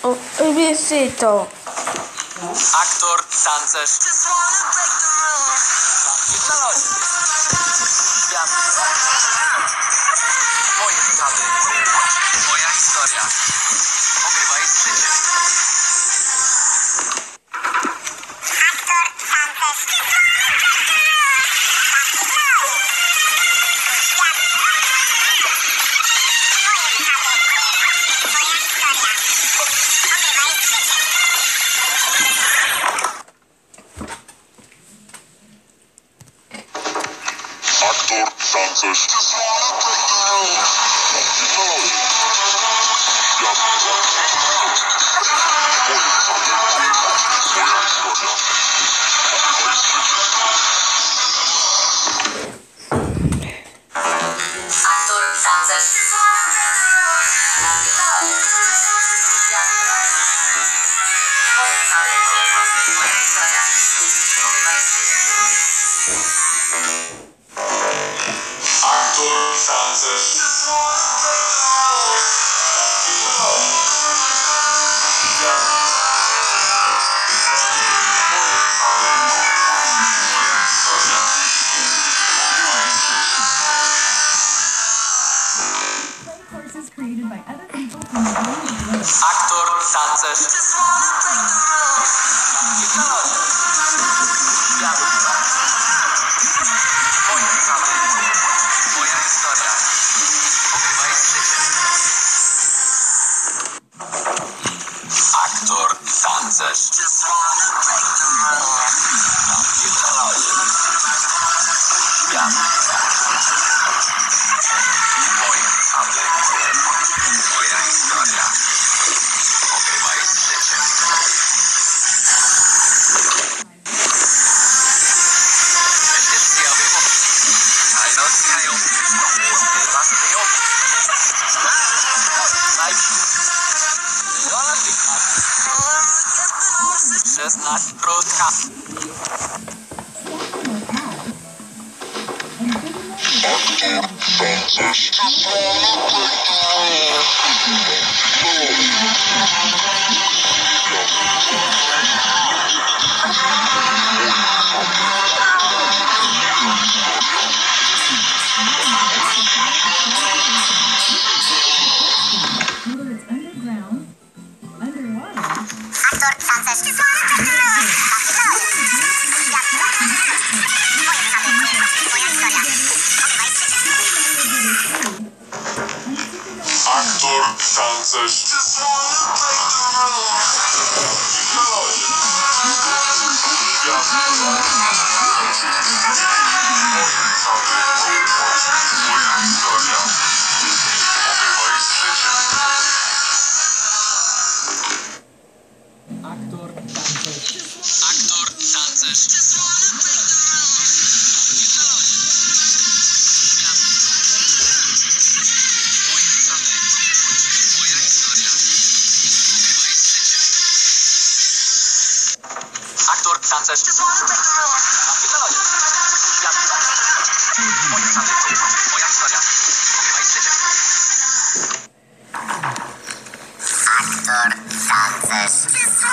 Wiesito. Aktor, tancerz. Moje zasady. Moja historia. Ogrywaj z życiem. Aktor, tancerz. Created by other people from the world. Aktor, tancerz. Moje zasady. Moja historia. Ogrywaj z życiem. Aktor, tancerz. Moje zasady. Moja historia. Ogrywaj z życiem. Krótka. Whether it's underground, underwater, Aktor, tancerz. Aktor, tancerz. Aktor, tancerz. Moje zasady. Moja historia. Ogrywaj z życiem. Aktor, tancerz.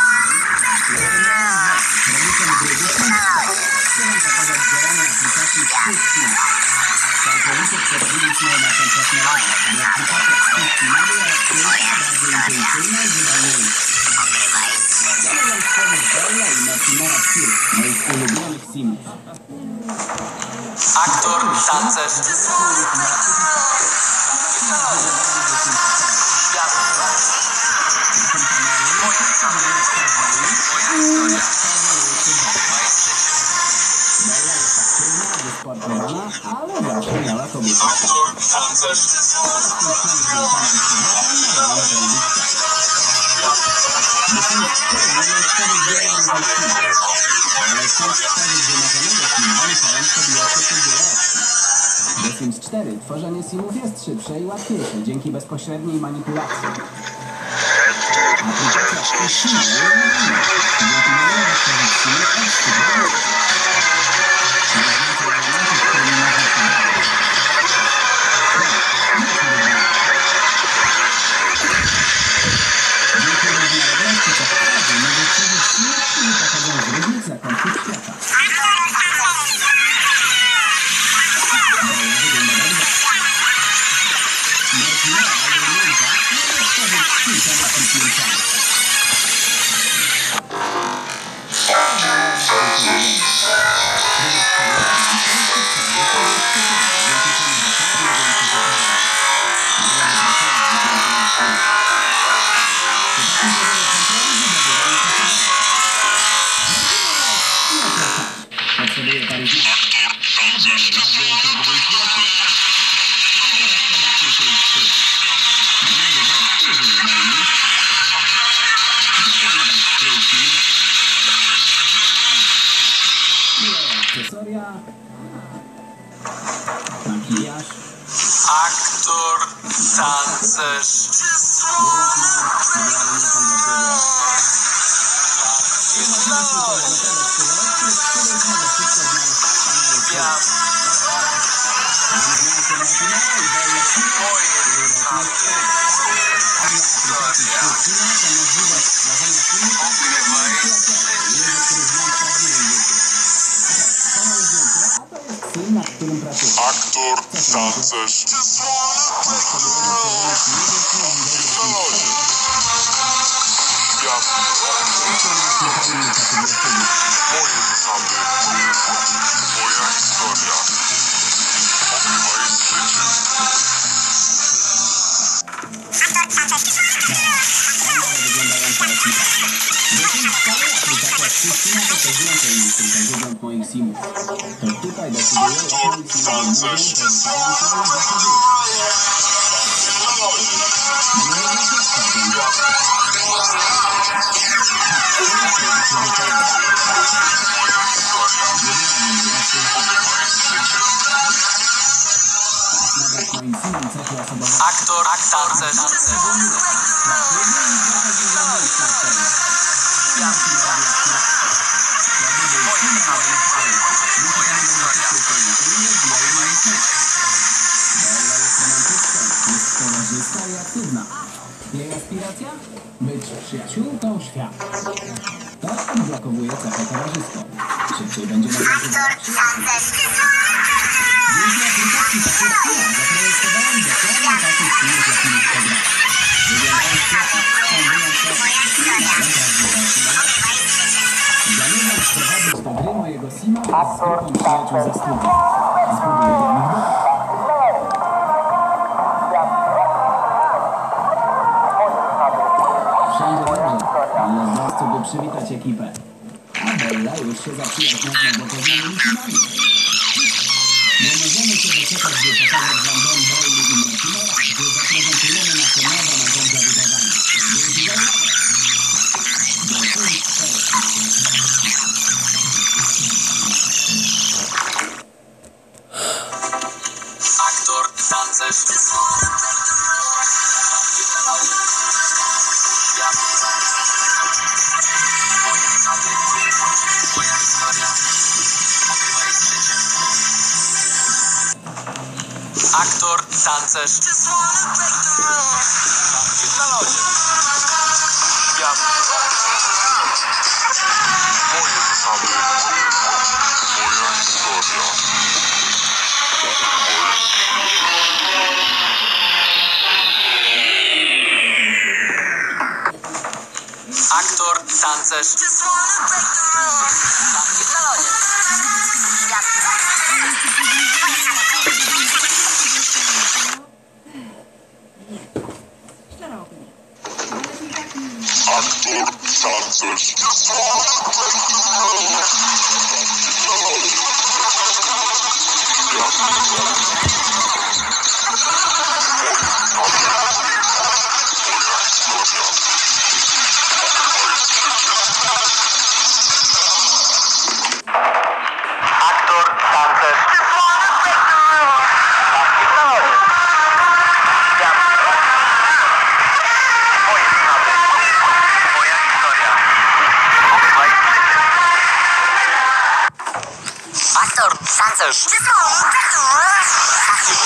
Aktor, tancerz. Moje zasady. Moja historia. Ogrywaj z życiem. Aktor, tancerz. The Sims 4 tworzenie simów jest szybsze i łatwiejsze dzięki bezpośredniej manipulacji. Aplikacja Szczęśliwa dzięki możemy stworzyć simy od Syn, nad którym pracuje. Aktor, tancerz. Świat. Moje zasady. Moja historia. Ogrywaj życie. Wyglądająca ekipa. Dosyć stała aplikacja Krystyna to też więcej niż tylko wygląd moich simów. To tutaj decyduję, Aktor, tancerz. moim simom cechy osobowe. Aktor, tancerz. Jest towarzyska i aktywna. Jej aspiracja? Być przyjaciółką świata. To odblokowuje cechę towarzyską. Szybciej będzie mogła Aktor, tancerz. dzięki aplikacji Pakiet Film zaprojektowałem dokładnie takich filmów, jakimi program. Wyglądają świetnie, są zamierzam wprowadzić do gry mojego Sima z grupą przyjaciół ze studiów. Zbuduję dla nich dom. Wszędzie dobrze, ale w miejscu, by przywitać ekipę. A Bella już się zaprzyjaźnia z nowo-poznanymi Simami. Nie możemy się doczekać, by pokazać wam dom Bailey i Martinera, gdzie zaprezentujemy nasze nowe narzędzia budowania. Dzięki za uwagę. Do punkt 4. Aktor, tancerz. Aktor, tancerz. Świat. Moje zasady. Moja historia. Aktor, tancerz. Aktor, tancerz. Aktor, tancerz. Moja historia. Aktor, tancerz.